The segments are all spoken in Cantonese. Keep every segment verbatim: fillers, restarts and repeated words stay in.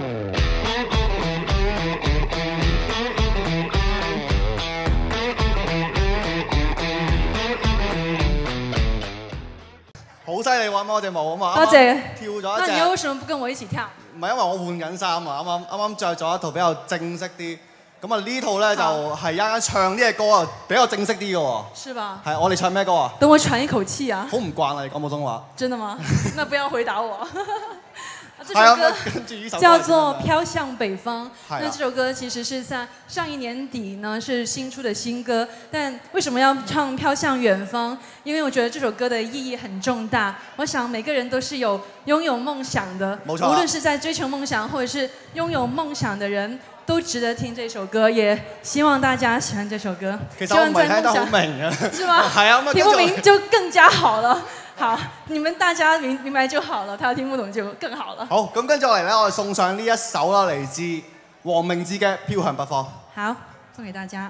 好犀利揾我隻舞啊嘛！ 多謝。 跳咗一隻。 那你又為什麼不跟我一起跳？ 唔係因為我換緊衫啊，啱啱啱啱着咗一套比較正式啲。咁啊呢套咧就係一陣唱啲嘅歌啊，比較正式啲嘅喎。 是吧？ 係我哋唱咩歌啊？ 等我喘一口氣啊！ 好唔慣啊！你講普通話。 真的嗎？那不要回答我。這首歌叫做《飄向北方》。那這首歌其實是在上一年底呢，是新出的新歌。但為什麼要唱《飄向遠方》？因為我覺得這首歌的意義很重大。我想每個人都是有擁有夢想的，無論是在追求夢想，或者是擁有夢想的人，都值得聽這首歌。也希望大家喜歡這首歌。 其實我唔係聽得好明啊。 是嗎？ 係啊， 聽不明就更加好了。好，你們大家明明白就好了，他聽不懂就更好了。 好，咁跟住落嚟咧，我哋送上呢一首啦，嚟自黃明志嘅《飄向北方》。 好，送給大家。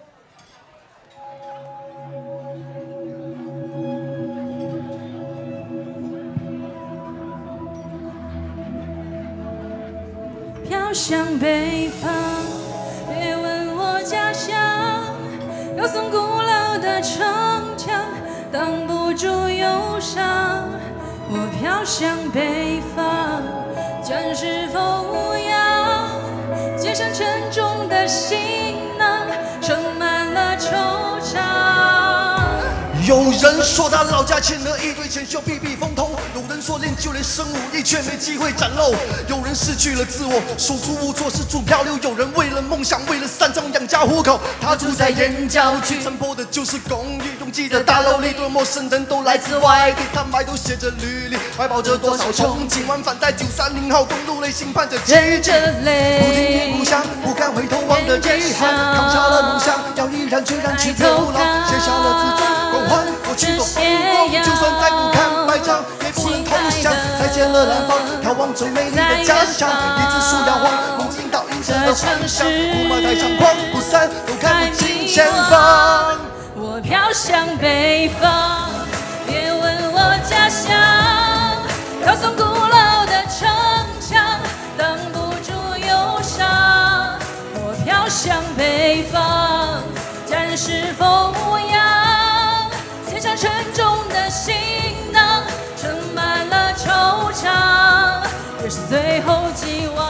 飄向北方，別問我家鄉，高聳古老的城牆。擋不住憂傷，我飄向北方，將是否無恙？肩上沉重的行囊，盛滿了惆悵。 有人說他老家欠了一堆錢，需要避避風頭；有人說練就了一身武藝，卻沒機會展露；有人失去了自我，手足無措，四處漂流；有人為了夢想，為了散場養家糊口。他住在燕郊區，殘破的舊式公寓，擁擠的大樓裡，多陌生人都來自外地，他埋頭寫着履歷，懷抱着多少憧憬，往返在九三零號公路內，心盼着奇蹟。不聽也不想，不敢回頭望的遺憾，扛下了夢想，要毅然決然去流浪，寫下了自尊光環。過去的風光，就算再不堪百丈，也不能投降。再見了南方，眺望最美麗的家鄉。一枝樹搖晃，夢境倒映着的幻想。霧霾太猖狂，不散都看不清前方。 我飄向北方，別問我家鄉。高聳古老的城牆，擋不住憂傷。我飄向北方，戰是否無恙？肩上沉重的行囊，盛滿了惆悵，也是最後寄望，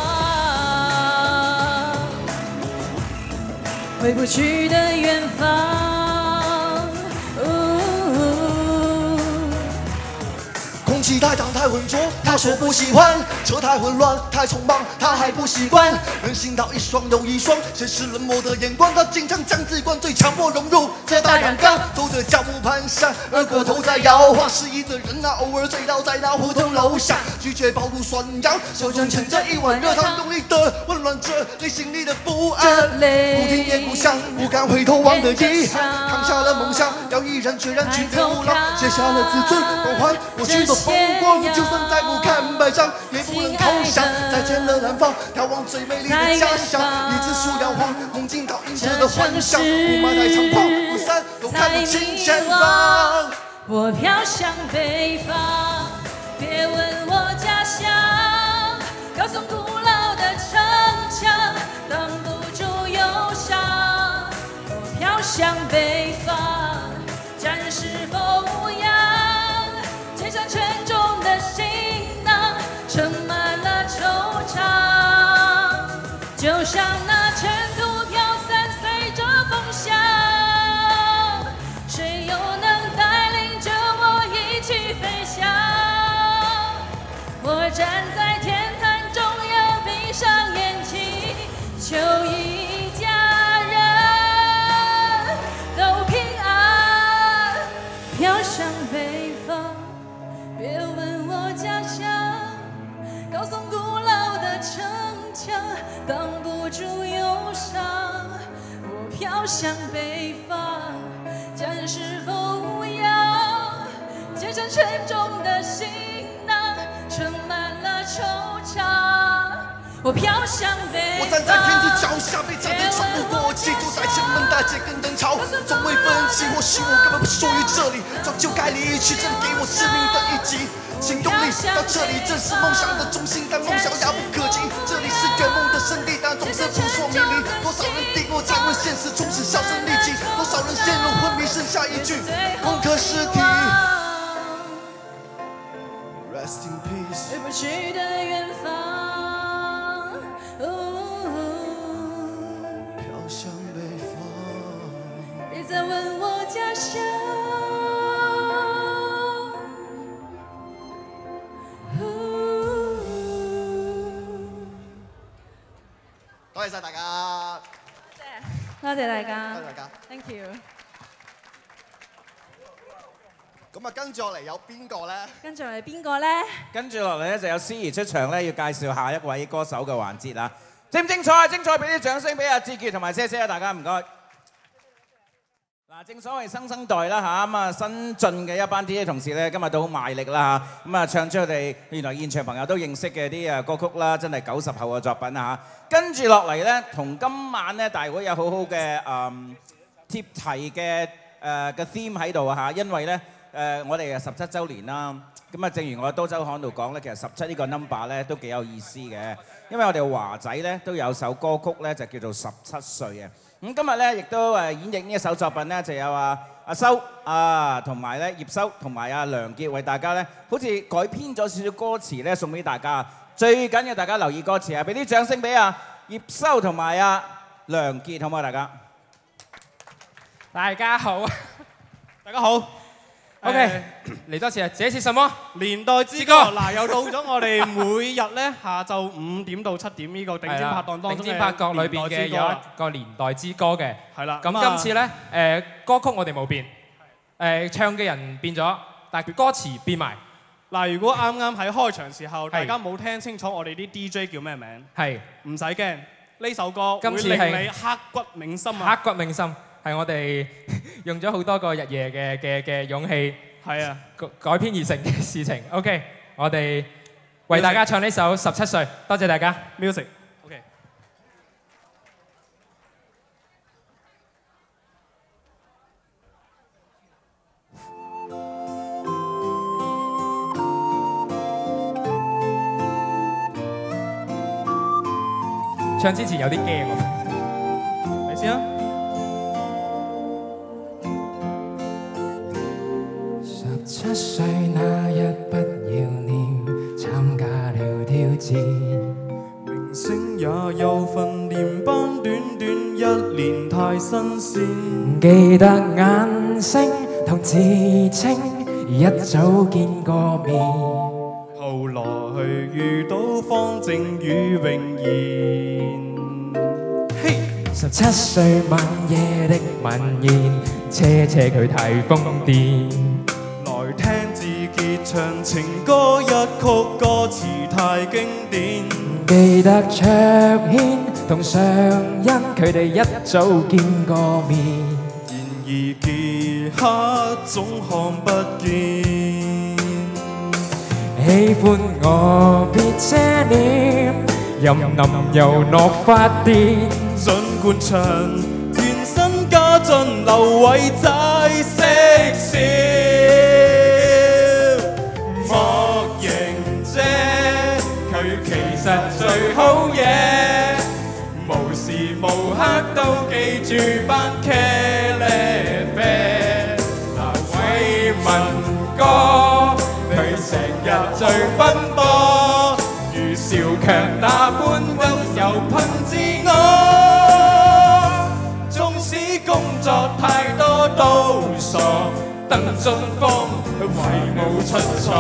回不去的遠方。 空氣太燙太渾濁，他說不喜歡；車太混亂太匆忙，他還不習慣。人行道一雙又一雙，現實冷漠的眼光，他經常將自己灌醉，強迫融入這大染缸。走着腳步蹣跚，而個頭在搖晃。失意的人啊，偶爾醉倒在那胡同樓下，拒絕暴露酸陽，手中盛着一碗熱湯，用力的溫暖着內心裡的不安。不聽也不想，不敢回頭望的遺憾，扛下了夢想，要毅然決然去流浪，寫下了自尊光環，過去的風光，就算再不堪百丈，也不能投降。再見了南方，眺望最美麗的家鄉。一枝樹搖晃，夢境倒映着的幻想。霧霾太猖狂，不散都看不清前方。 我飄向北方，別問我家鄉。高聳古老的城牆，擋不住憂傷。我飄向北方，戰是否無恙？肩上沉重的行囊，盛滿了惆悵，就像那塵土飄散，隨着風向，誰又能帶領着我一起飛翔？我站在天壇中央，閉上眼睛，求一家人都平安，飄向北方。別問我家鄉，高聳古老的城牆，擋不住憂傷。我飄向北方，戰是否無恙？肩上沉重的行囊，盛滿了惆悵。我飄向北方。 我站在天子腳下，被戰爭穿不過氣，走在前門大街跟人潮，從未分歧。或許我根本不屬於這裡，早就該離去，這裡給我致命的一擊。請用力到這裡，這是夢想的中心，但夢想遙不可及。這裡是是终是销声匿迹，多少人陷入昏迷，剩下一句攻克尸体。Rest in peace。 回不去的远方， 飘向北方。 别再问我家乡。 多謝晒大家， 多謝大家， 多謝大家 ，thank you。 咁啊，跟住落嚟有邊個咧？ 跟住落嚟邊個咧？ 跟住落嚟咧就有司儀出場咧，要介紹下一位歌手嘅環節啦。精唔精彩？精彩！俾啲掌聲俾阿志傑同埋姐姐啊！大家唔該。嗱，正所謂新生代啦嚇，咁啊新進嘅一班 D J 同事咧，今日都好賣力啦嚇，咁啊唱出佢哋原來現場朋友都認識嘅啲啊歌曲啦，真係九十後嘅作品啊嚇。跟住落嚟咧，同今晚咧大會有好好嘅誒貼題嘅誒嘅 theme 喺度啊嚇，因為咧誒我哋啊十七週年啦，咁啊正如我喺都週刊度講咧，其實十七呢個 number 咧都幾有意思嘅，因為我哋華仔咧都有首歌曲咧就叫做十七歲嘅。咁今日咧，亦都誒演繹呢一首作品咧，就有啊阿修啊，同埋咧葉修同埋阿梁傑為大家咧，好似改編咗少少歌詞咧，送俾大家。最緊要大家留意歌詞啊！俾啲掌聲俾阿葉修同埋阿梁傑，好唔好？大家， 大家好， 大家好。 OK，嚟多次啊！這是什麼？ 年代之歌。嗱，又到咗我哋每日咧下晝五點到七點呢個頂尖拍檔當中頂尖拍角裏邊嘅有一個年代之歌嘅。 係啦。 咁今次咧誒歌曲我哋冇變，誒唱嘅人變咗，但係歌詞變埋。 嗱，如果啱啱喺開場時候大家冇聽清楚我哋啲 D J 叫咩名， 係唔使驚，呢首歌會令你刻骨銘心啊！ 刻骨銘心。係我哋用咗好多個日夜嘅嘅嘅勇氣， 係啊， 改編而成嘅事情。OK， 我哋為大家唱呢首《十七歲》，多謝大家。 Music。OK。 唱之前有啲驚喎， 嚟先啊！ 十七歲那日不要臉，參加了挑戰。 明星也有訓練班，短短一年太新鮮。 記得眼星同自稱，一早見過面。 後來遇到方靜與榮賢。 嘿，十七歲晚夜的晚宴，車車佢太瘋癲。 來聽志傑唱情歌一曲，歌詞太經典。 記得卓軒同尚恩，佢哋一早見過面。 然而傑克總看不見。 喜歡我別遮臉，任林又落發電。 儘管唱原身家盡，劉偉仔識笑。莫認姐，佢其實最好嘢，無時無刻都記住班茄喱啡。嗱，偉文哥，佢成日最奔波，如小強那般溫柔噴自我。縱使工作太多都傻，鄧俊峰為冇出錯。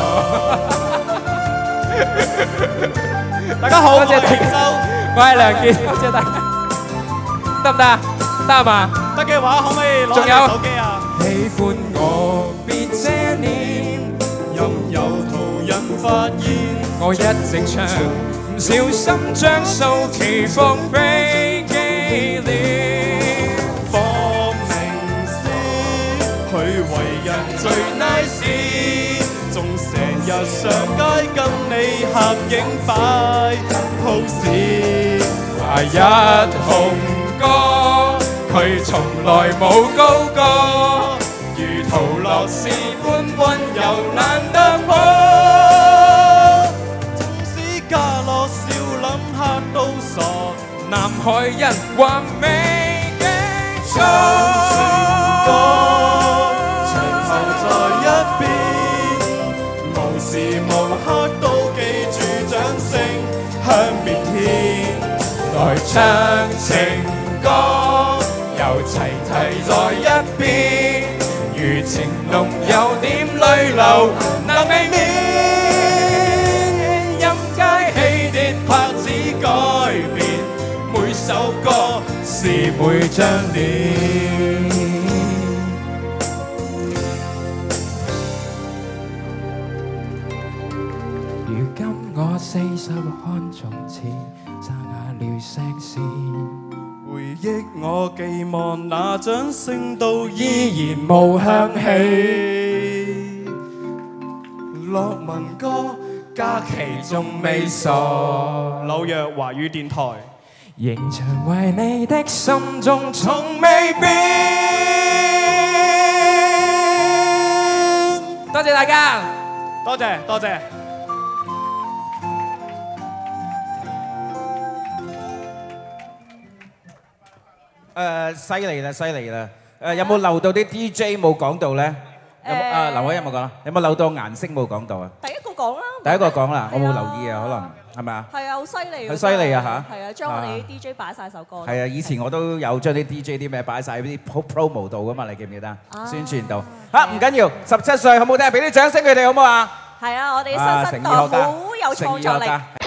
大家好，多謝田修，我係梁傑，多謝大家。得唔得啊？得啊嘛？ 得嘅話，可唔可以攞下手機啊？ 喜歡我別遮臉， 任由途人發現， 我一直唱，唔小心將數期放飛機了。 博明師，佢為人最 nice， 仲成日上街跟你合影擺 pose。 一紅歌，佢從來冇高歌，如陶樂士般溫柔難突破。 縱使家樂笑諗客都傻， 南海人話美景。 歌，長候在一邊，無時無刻都記住掌聲響遍天。來唱情歌，又齊提在一邊，如情濃有點淚流，能避免。音階起跌拍子改變，每首歌是每張臉。如今我四十看從前，沙啞了聲線。回憶我寄望那掌聲都依然無響起。樂文歌假期仲未傻， 紐約華語電台。 仍常為你的心中從未變。 多謝大家， 多謝多謝。 誒，犀利啦，犀利啦！誒，有冇漏到啲 D J 冇講到咧？有冇啊？劉偉有冇講啊？有冇漏到顏色冇講到啊？ 第一個講啦。 第一個講啦，我冇留意啊，可能係咪啊？ 係啊，好犀利。 好犀利啊嚇！ 係啊，將我哋啲 D J 擺晒首歌。 係啊，以前我都有將啲 D J 啲咩擺晒啲 promo 度噶嘛，你記唔記得？宣傳度嚇唔緊要，十七歲好唔好聽？俾啲掌聲佢哋好唔好啊？ 係啊，我哋新生代好有創作力。